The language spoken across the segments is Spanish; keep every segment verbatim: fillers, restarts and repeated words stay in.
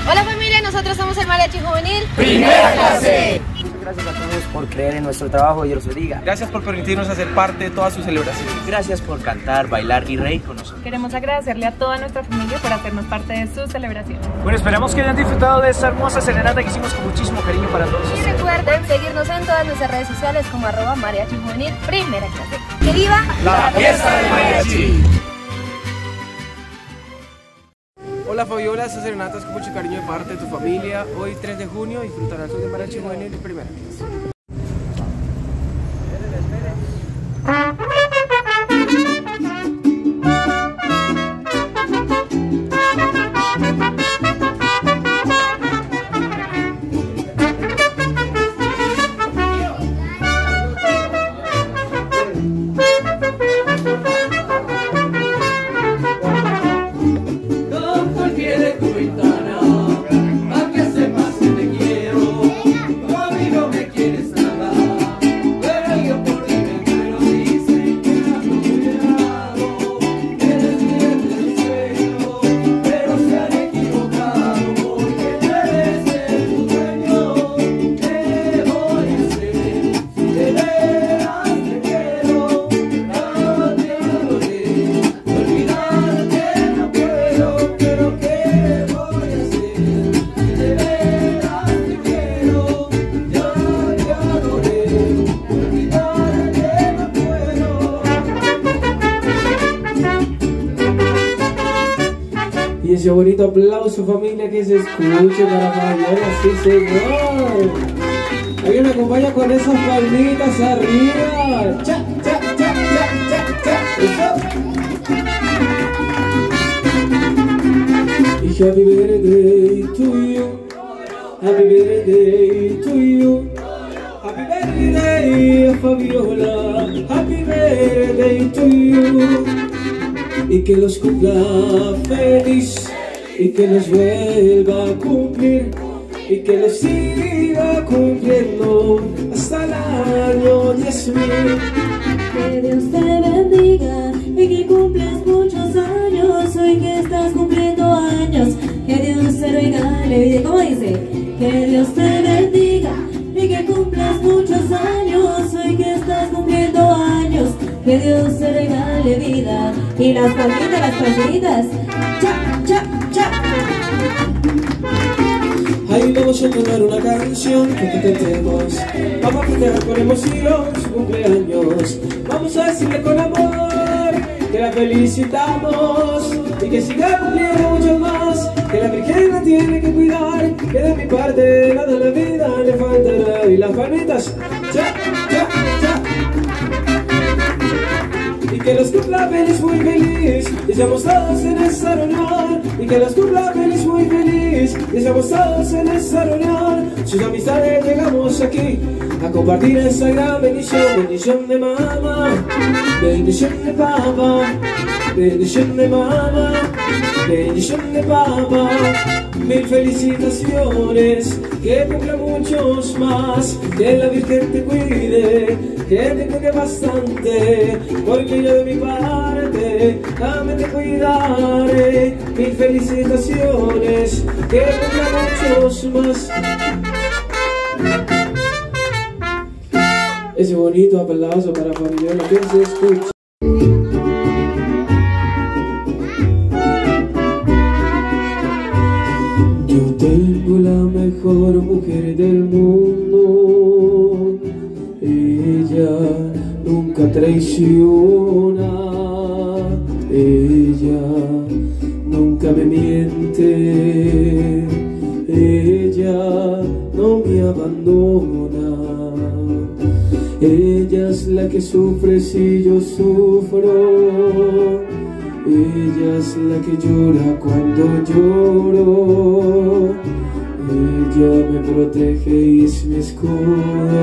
Hola familia, nosotros somos el Mariachi Juvenil Primera Clase. Muchas gracias a todos por creer en nuestro trabajo, Dios los bendiga. Gracias por permitirnos hacer parte de todas sus celebraciones. Gracias por cantar, bailar y reír con nosotros. Queremos agradecerle a toda nuestra familia por hacernos parte de sus celebraciones. Bueno, esperamos que hayan disfrutado de esta hermosa serenata que hicimos con muchísimo cariño para todos. Y recuerden seguirnos en todas nuestras redes sociales como arroba Mariachi Juvenil Primera Clase. ¡Que viva la fiesta del mariachi! Hola Fabiola, esta serenata es con mucho cariño de parte de tu familia. Hoy tres de junio disfrutarán de Mariachi Juvenil Primera Clase. Y ese bonito aplauso, familia, que se escuche para Fabiola, sí señor. Alguien me acompaña con esas palmitas arriba. Cha, cha, cha, cha, cha, cha. Eso. Y happy birthday to you. Happy birthday to you. Happy birthday, Fabiola. Happy birthday to you. Y que los cumpla feliz, y que los vuelva a cumplir, y que los siga cumpliendo hasta el año diez mil. Que Dios te bendiga y que cumples muchos años, hoy que estás cumpliendo años, que Dios te regale vida. ¿Cómo dice? Que Dios te bendiga y que cumplas muchos años, hoy que estás cumpliendo años, que Dios te regale vida. Y las palmitas, las palmitas. Cha, cha, cha. Ahí vamos a cantar una canción que te cantemos. Vamos a festejar con emoción su cumpleaños. Vamos a decirle con amor que la felicitamos y que siga cumpliendo mucho más. Que la Virgen la tiene que cuidar, que de mi parte nada en la vida le faltará. Y las palmitas. Cha, cha, cha. Y que los cumpla feliz, muy feliz, y seamos todos en esta reunión. Y que los cumpla feliz, muy feliz, y seamos todos en esta reunión. Sus amistades llegamos aquí a compartir esa gran bendición. Bendición de mamá, bendición de papá, bendición de mamá, bendición de papá. Mil felicitaciones, que cumpla muchos más, que la Virgen te cuide, que te cuide bastante, porque yo de mi parte también te cuidaré. Mil felicitaciones, que cumpla muchos más. Ese bonito aplauso para Fabiola, que se escucha. Yo tengo la mejor mujer del mundo, ella nunca traiciona, ella nunca me miente, ella no me abandona, ella es la que sufre si yo sufro, ella es la que llora cuando lloro, ella me protege y es mi escudo.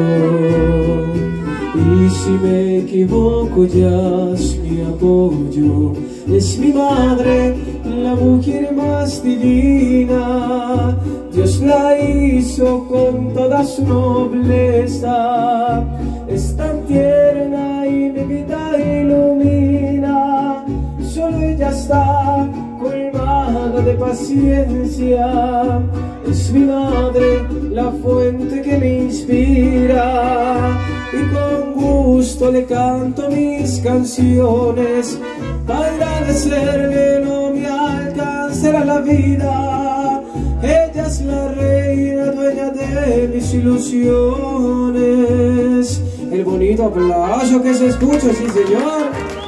Y si me equivoco ya es mi apoyo. Es mi madre, la mujer más divina. Dios la hizo con toda su nobleza. Es tan tierna y mi vida ilumina. Solo ella está colmada de paciencia. Es mi madre la fuente que me inspira, y con gusto le canto mis canciones. Para agradecerle no me alcanzará la vida. Ella es la reina, dueña de mis ilusiones. El bonito aplauso que se escucha, sí señor.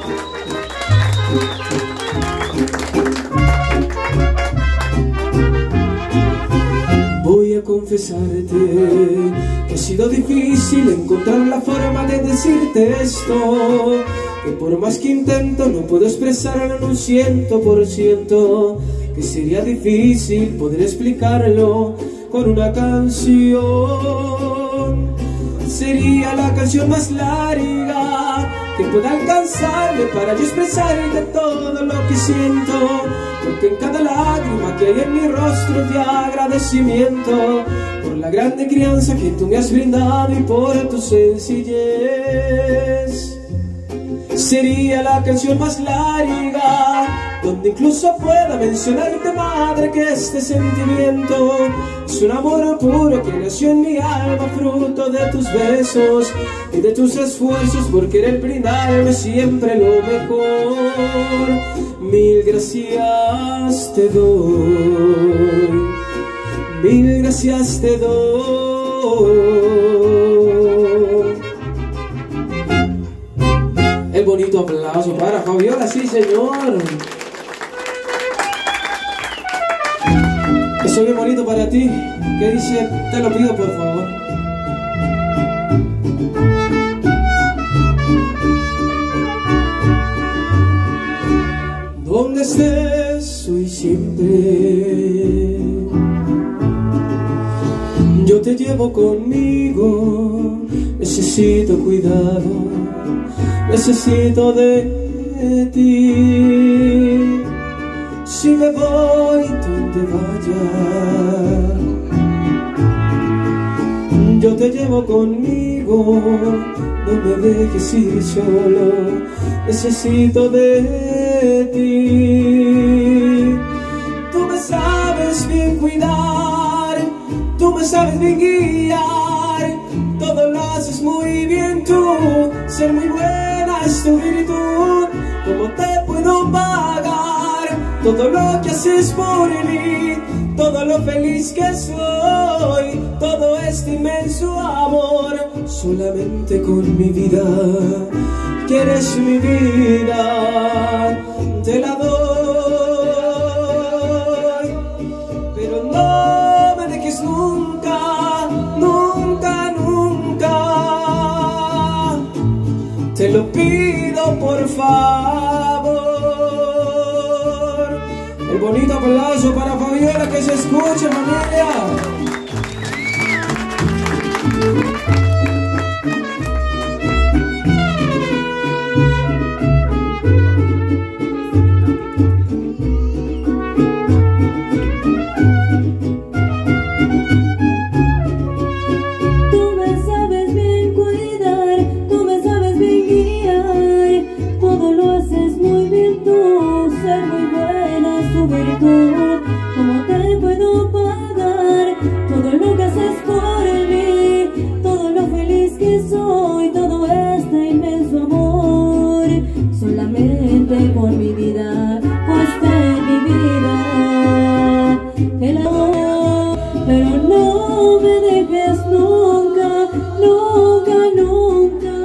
Voy a confesarte que ha sido difícil encontrar la forma de decirte esto, que por más que intento no puedo expresarlo en un ciento por ciento, que sería difícil poder explicarlo con una canción. Sería la canción más larga que pueda alcanzarme para yo expresarte todo lo que siento, porque en cada lágrima que hay en mi rostro de agradecimiento por la grande crianza que tú me has brindado y por tu sencillez. Sería la canción más larga donde incluso pueda mencionarte, madre, que este sentimiento es un amor puro que nació en mi alma, fruto de tus besos y de tus esfuerzos por querer brindarme siempre lo mejor. Mil gracias te doy, mil gracias te doy. El bonito aplauso para Fabiola, sí señor. Eso es bien bonito para ti. ¿Qué dice? Te lo pido por favor. Donde estés, soy siempre. Yo te llevo conmigo. Necesito cuidado, necesito de ti. Si me voy donde vaya, yo te llevo conmigo. No me dejes ir solo, necesito de ti. Tú me sabes bien cuidar, tú me sabes bien guiar, todo lo haces muy bien tú. Ser muy buena es tu virtud. ¿Cómo te puedo pagar todo lo que haces por mí? Todo lo feliz que soy, todo este inmenso amor. Solamente con mi vida, que eres mi vida, te la doy. Pero no me dejes nunca, nunca, nunca. Te lo pido por favor. El bonito aplauso para Fabiola, que se escuche, familia. ¿Cómo te puedo pagar todo lo que haces por mí? Todo lo feliz que soy, todo este inmenso amor. Solamente por mi vida, puesta en mi vida, el amor. Pero no me dejes nunca, nunca, nunca.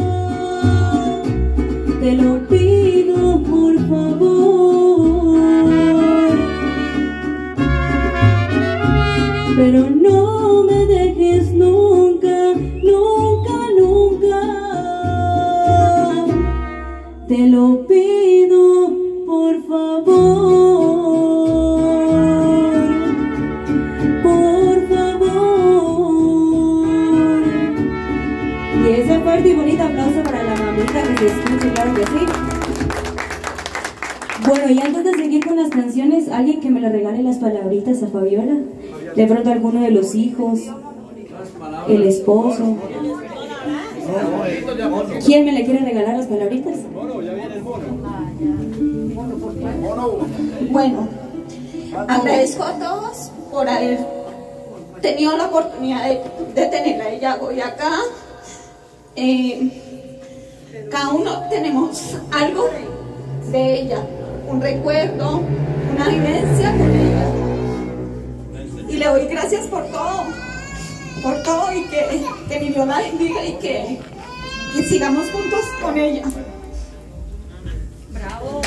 Te lo pido por favor. Pero no me dejes nunca, nunca, nunca. Te lo pido, por favor. Por favor. Y ese fuerte y bonito aplauso para la mamita que se escuche, claro que sí. Bueno, y antes de seguir con las canciones, alguien que me le regale las palabritas a Fabiola. De pronto alguno de los hijos, el esposo. ¿Quién me le quiere regalar las palabritas? Bueno, Agradezco a todos por haber tenido la oportunidad de, de tenerla a ella hoy acá. Eh, cada uno tenemos algo de ella, un recuerdo, una vivencia con ella. Y le doy gracias por todo, por todo, y que, que mi Dios la bendiga y que, que sigamos juntos con ella. ¡Bravo!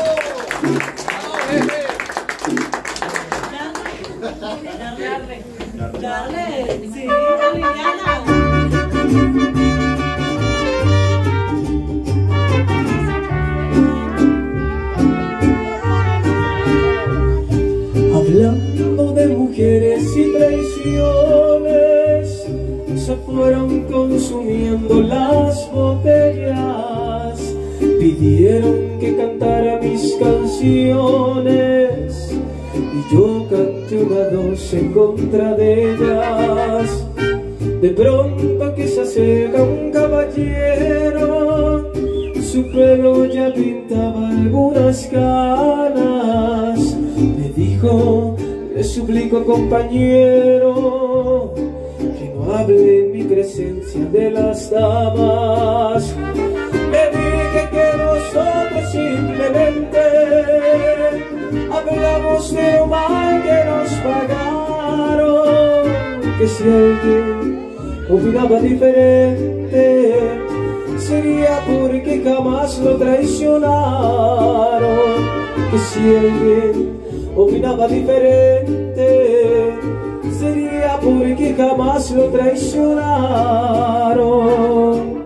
Dale, dale, sí, Liliana. Hablando de mujeres y traiciones, se fueron consumiendo las botellas, pidieron que cantara mis canciones y yo canté una dos en contra de ellas. De pronto que se acerca un caballero, su pelo ya pintaba algunas canas. Me dijo, le suplico compañero, que no hable en mi presencia de las damas. Me dije que nosotros simplemente hablamos de un mal que nos pagaron, que si alguien opinaba diferente sería porque jamás lo traicionaron, que si alguien opinaba diferente sería porque jamás lo traicionaron.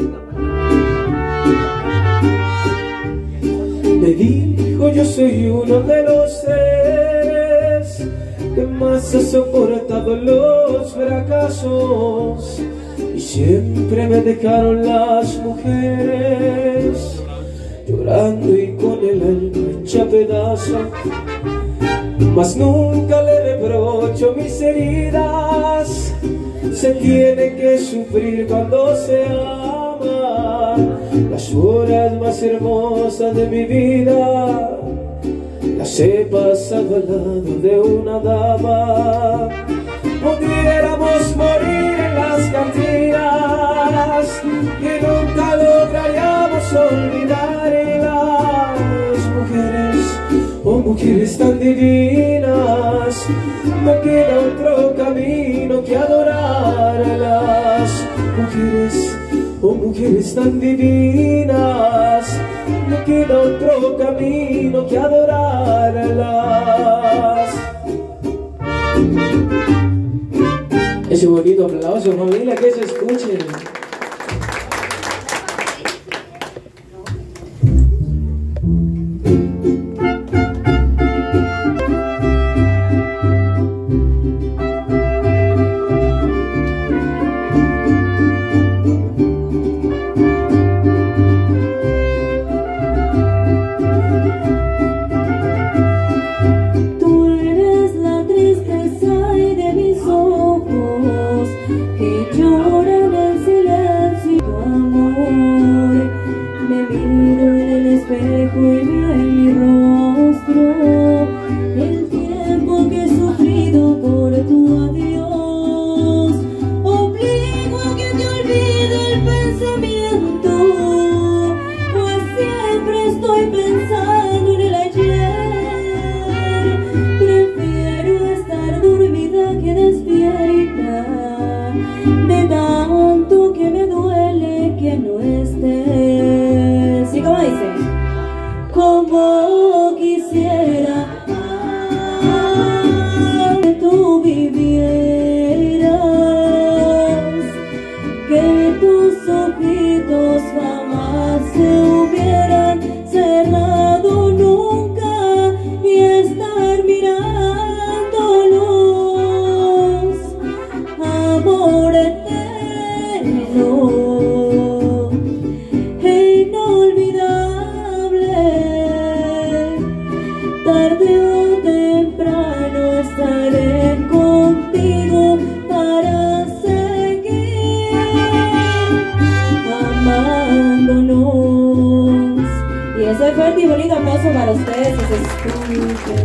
Me dijo, yo soy uno de los seres que más ha soportado los fracasos, y siempre me dejaron las mujeres llorando y con el alma hecha pedazos. Mas nunca le reprocho mis heridas, se tiene que sufrir cuando se ama. Las horas más hermosas de mi vida las he pasado al lado de una dama. Pudiéramos morir en las cantinas y nunca lograríamos olvidarlas. Mujeres, oh mujeres tan divinas, no queda otro camino que adorarlas. Mujeres, oh mujeres tan divinas, no queda otro camino que adorarlas. Ese bonito aplauso, familia, que se escuche. Que lloran en silencio. y bonito aplauso para ustedes que se escuchen.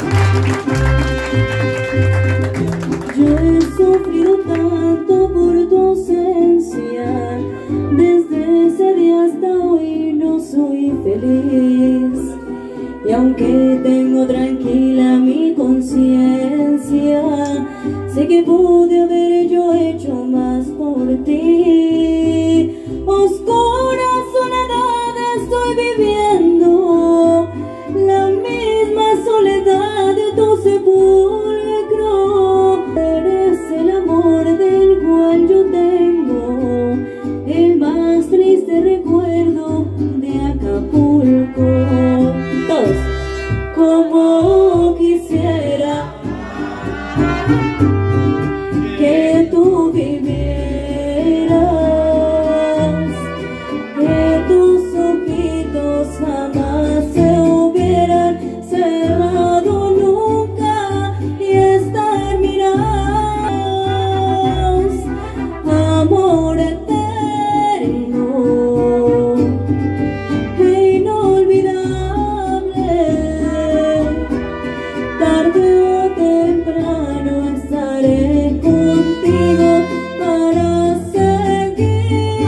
Yo he sufrido tanto por tu ausencia, desde ese día hasta hoy no soy feliz. Y aunque tengo tranquila mi conciencia, sé que pude haber yo hecho más por ti. Oscura soledad estoy viviendo, la misma soledad de tu sepulcro. Eres el amor del cual yo tengo el más triste recuerdo de Acapulco. Todos. Como quisiera que tú vivieras, que tus ojitos jamás se hubieran cerrado nunca y estar mirando amor eterno e inolvidable. Tarde o temprano estaré contigo para seguir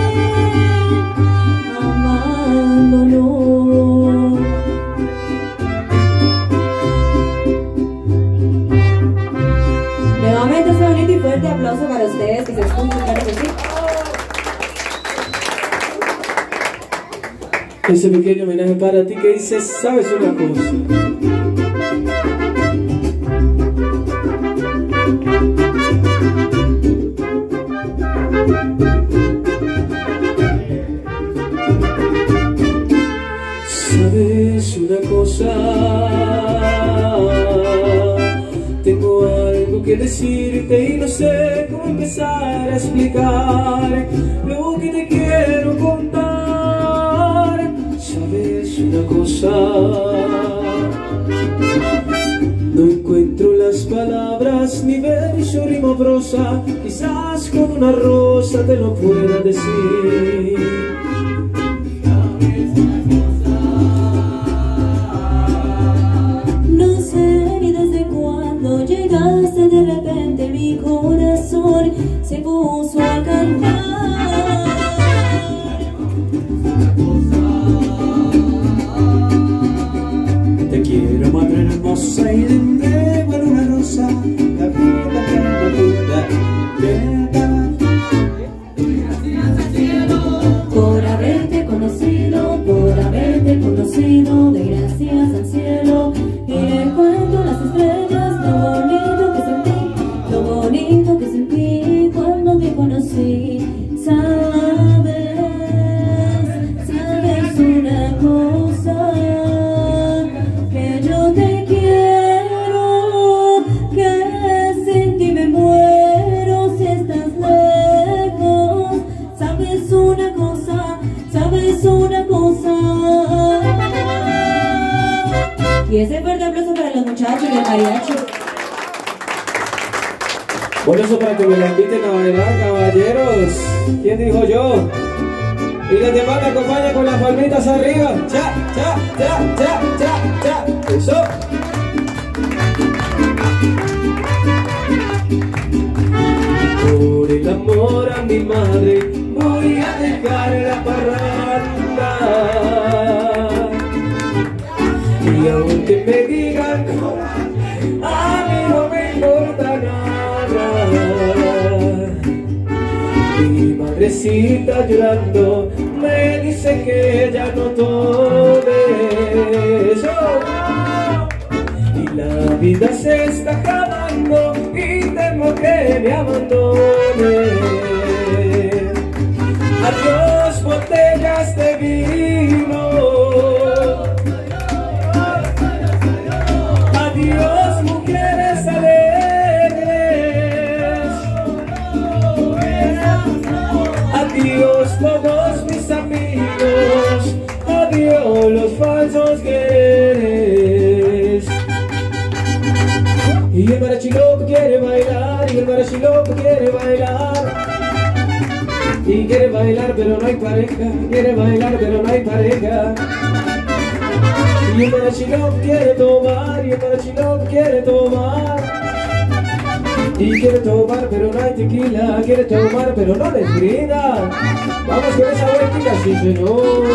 amándonos. Nuevamente ese bonito y fuerte aplauso para ustedes que se escuchen, claro que sí. Ese pequeño homenaje para ti que dice, ¿sabes una cosa? ¿Sabes una cosa? Tengo algo que decirte y no sé cómo empezar a explicar lo que te quiero contar. ¿Sabes una cosa? No encuentro las palabras, ni verso, rima o prosa. Quizás con una rosa te lo pueda decir. No sé ni desde cuándo llegaste, de repente mi corazón se puso a cantar. Te quiero, madre hermosa, y de nuevo en una rosa, la vida que me pueda por haberte conocido, por haberte conocido, de gracias al cielo. Y le cuento las estrellas, lo bonito que sentí, lo bonito que sentí cuando te conocí. Sabes, sabes una cosa, que yo te quiero, que sin ti me muero si estás lejos. Sabes una cosa, sabes una cosa. Y ese fuerte aplauso para los muchachos del mariachi. Bueno, eso para que me la inviten a bailar, caballeros. ¿Quién dijo yo? Y los demás me acompañan con las palmitas arriba. Cha, cha, cha, cha, cha, cha. Eso. Por el amor a mi madre voy a dejar la parranda. Y aunque me digan, a mí no me importa nada. Mi madrecita llorando me dice que ya no tome eso. Y la vida se está acabando y temo que me abandone. Adiós, botellas de vino. Adiós, mujeres alegres. Adiós, todos mis amigos. Adiós, los falsos quereres. Y el mariachi loco quiere bailar, y el mariachi loco quiere bailar. Y quiere bailar pero no hay pareja, quiere bailar pero no hay pareja. Y el mariachi no quiere tomar, y el mariachi no quiere tomar. Y quiere tomar pero no hay tequila, quiere tomar pero no les brinda. Vamos con esa vueltita, sí señor.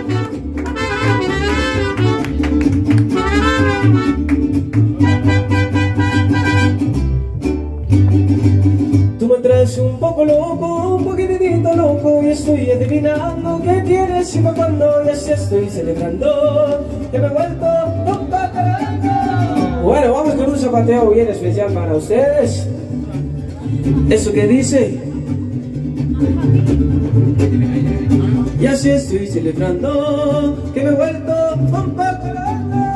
Tú me traes un poco loco, un poquitito loco, y estoy adivinando qué tienes y pa' cuando ya se estoy celebrando que me he vuelto un pataranga. Bueno, vamos con un zapateo bien especial para ustedes. Eso que dice, y así estoy celebrando que me he vuelto un pataranga.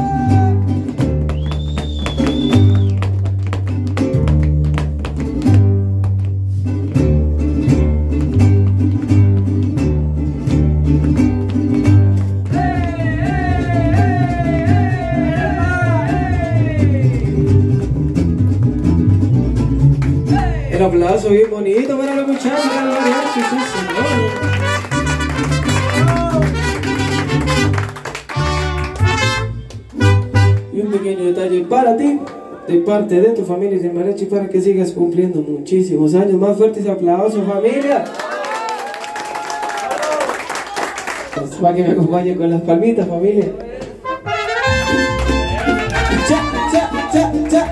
Un aplauso bien bonito para los muchachos del mariachi, sí señor. Y un pequeño detalle para ti, de parte de tu familia y del mariachi, para que sigas cumpliendo muchísimos años. Más fuertes aplausos, familia. Pues para que me acompañen con las palmitas, familia. Cha, cha, cha, cha.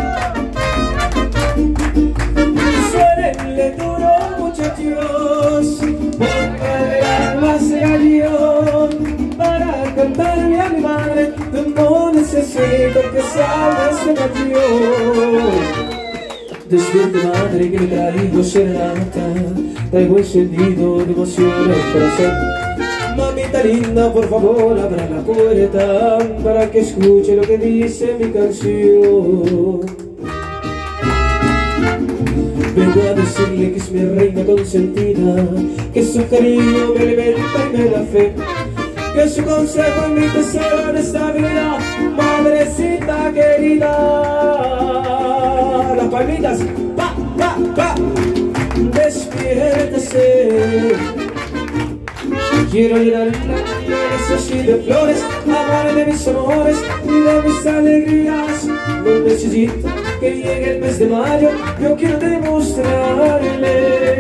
Suénenle duro, muchachos, porque el alma se cayó para cantarle a mi madre. No necesito que salga este canción. Despierte, madre, que me traigo serenata, traigo encendido de emoción el corazón. Mamita linda, por favor, abra la puerta para que escuche lo que dice mi canción. Vengo a decirle que es mi reina consentida, que su cariño me alimenta y me da fe, que su consejo es mi tesoro en esta vida, madrecita querida. Las palmitas, pa, pa, pa. Despiértese. Quiero llenar la cabeza así de flores, amar de mis amores y de mis alegrías. No necesito que llegue el mes de mayo, yo quiero demostrarle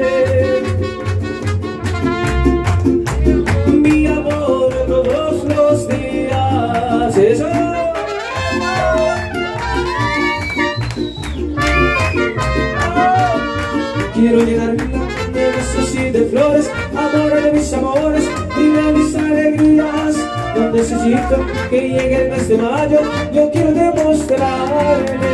mi amor todos los días. Eso. Quiero llenar la cabeza así de flores, amor de mis amores y de mis alegrías. No necesito que llegue el mes de mayo, yo quiero demostrarle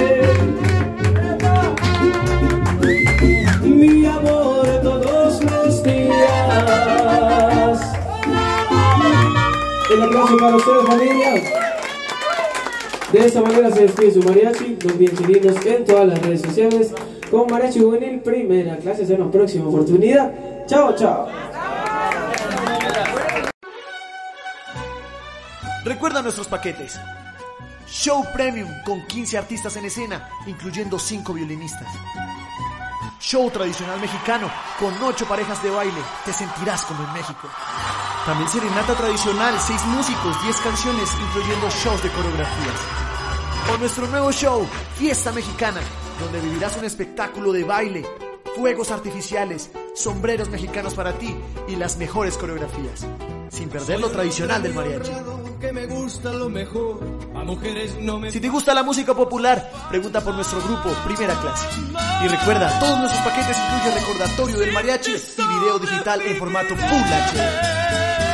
mi amor todos los días. El aplauso para ustedes, familia. De esta manera se despide su mariachi. Nos bien seguimos en todas las redes sociales con Mariachi Juvenil Primera Clase. Hasta una próxima oportunidad. Chao, chao. Recuerda nuestros paquetes. Show Premium con quince artistas en escena, incluyendo cinco violinistas. Show tradicional mexicano con ocho parejas de baile. Te sentirás como en México. También serenata tradicional, seis músicos, diez canciones, incluyendo shows de coreografías. O nuestro nuevo show, Fiesta Mexicana, donde vivirás un espectáculo de baile, fuegos artificiales, sombreros mexicanos para ti y las mejores coreografías, sin perder lo tradicional del mariachi. Si te gusta la música popular, pregunta por nuestro grupo Primera Clase. Y recuerda, todos nuestros paquetes incluyen recordatorio del mariachi y video digital en formato Full H D.